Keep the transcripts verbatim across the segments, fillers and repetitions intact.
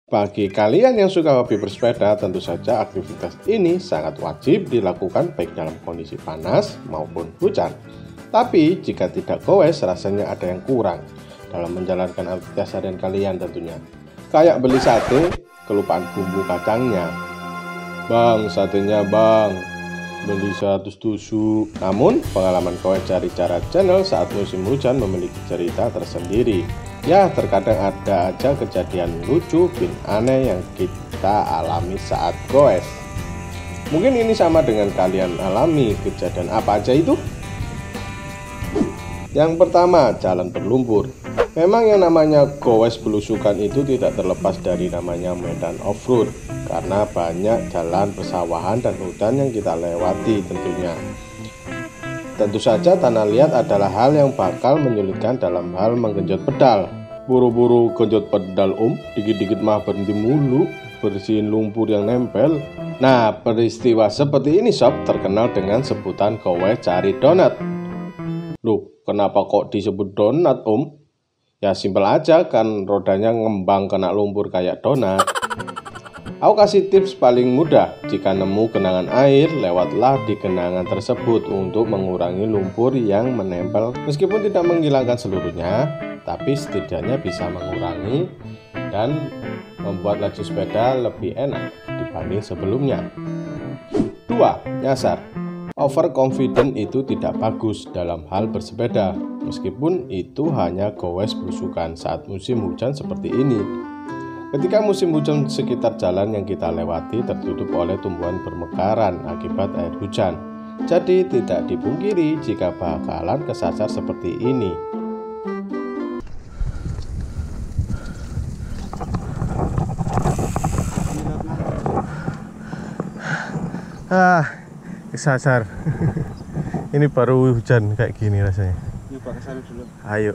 Bagi kalian yang suka hobi bersepeda, tentu saja aktivitas ini sangat wajib dilakukan baik dalam kondisi panas maupun hujan. Tapi jika tidak goes, rasanya ada yang kurang dalam menjalankan aktivitas harian kalian tentunya. Kayak beli sate, kelupaan bumbu kacangnya. Bang, satenya bang, beli seratus tusuk. Namun, pengalaman goes cari cara channel saat musim hujan memiliki cerita tersendiri. Ya, terkadang ada aja kejadian lucu bin aneh yang kita alami saat goes. Mungkin ini sama dengan kalian alami. Kejadian apa aja itu? Yang pertama, jalan berlumpur. Memang yang namanya goes belusukan itu tidak terlepas dari namanya medan off-road, karena banyak jalan persawahan dan hutan yang kita lewati tentunya. Tentu saja tanah liat adalah hal yang bakal menyulitkan dalam hal menggenjot pedal. Buru-buru genjot pedal om, dikit-dikit mah berhenti mulu, bersihin lumpur yang nempel. Nah, peristiwa seperti ini sob terkenal dengan sebutan goes cari donat. Loh, kenapa kok disebut donat om? Ya simpel aja kan, rodanya ngembang kena lumpur kayak donat. Aku kasih tips paling mudah. Jika nemu genangan air, lewatlah di genangan tersebut untuk mengurangi lumpur yang menempel. Meskipun tidak menghilangkan seluruhnya, tapi setidaknya bisa mengurangi dan membuat laju sepeda lebih enak dibanding sebelumnya. Dua. Nyasar. Overconfident itu tidak bagus dalam hal bersepeda, meskipun itu hanya goes belusukan saat musim hujan seperti ini. Ketika musim hujan, sekitar jalan yang kita lewati tertutup oleh tumbuhan bermekaran akibat air hujan. Jadi tidak dipungkiri jika bakalan kesasar seperti ini. Ah, kesasar. Ini baru hujan kayak gini rasanya. Yuk Pak, kesana dulu. Ayo.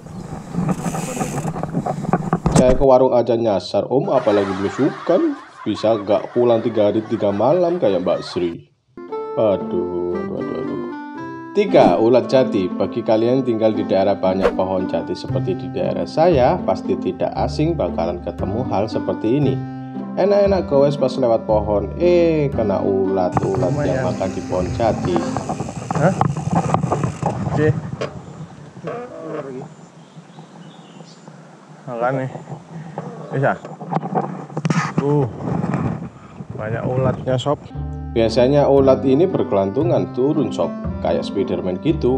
Saya ke warung aja nyasar om, apalagi belusukan. Bisa gak pulang tiga hari tiga malam kayak Mbak Sri. Aduh, aduh, aduh, aduh. Tiga. Ulat jati. Bagi kalian yang tinggal di daerah banyak pohon jati seperti di daerah saya, pasti tidak asing bakalan ketemu hal seperti ini. Enak-enak goes pas lewat pohon, eh kena ulat-ulat yang makan di pohon jati. Hah? Oke. Makan nih. Bisa. Uh, banyak ulatnya sob. Biasanya ulat ini berkelantungan turun sob, kayak Spiderman gitu.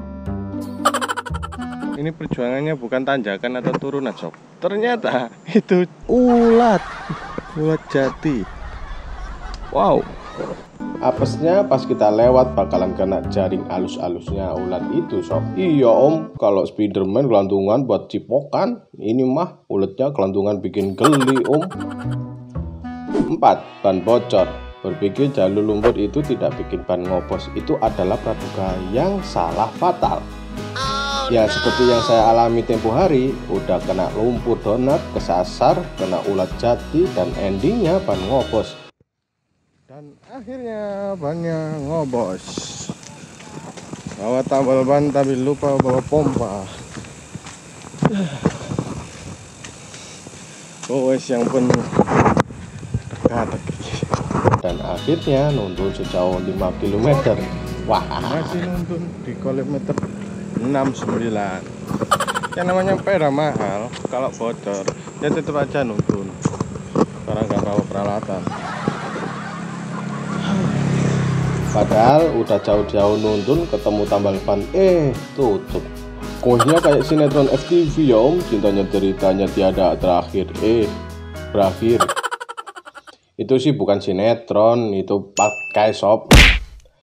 Ini perjuangannya bukan tanjakan atau turunan sob. Ternyata itu ulat. Ulat jati. Wow. Apesnya pas kita lewat bakalan kena jaring alus-alusnya ulat itu sob. Iya om, kalau Spiderman kelantungan buat cipokan, ini mah ulatnya kelantungan bikin geli om. Empat. Ban bocor. Berpikir jalur lumpur itu tidak bikin ban ngopos, itu adalah praduga yang salah fatal. Ya seperti yang saya alami tempo hari, udah kena lumpur donat, kesasar, kena ulat jati, dan endingnya ban ngopos. Dan akhirnya bannya ngobos. Bawa tambal ban tapi lupa bawa pompa. Goes yang penuh teka-teki. Dan akhirnya nuntun sejauh lima kilometer. Wah, masih nuntun di kilometer enam puluh sembilan. Yang namanya sepeda mahal, kalau bocor ya tetap aja nuntun karena nggak bawa peralatan. Padahal udah jauh-jauh nuntun, ketemu tambal ban, eh tutup. Goesnya kayak sinetron F T V ya om, cintanya ceritanya tiada terakhir, eh berakhir. Itu sih bukan sinetron, itu pakai sob.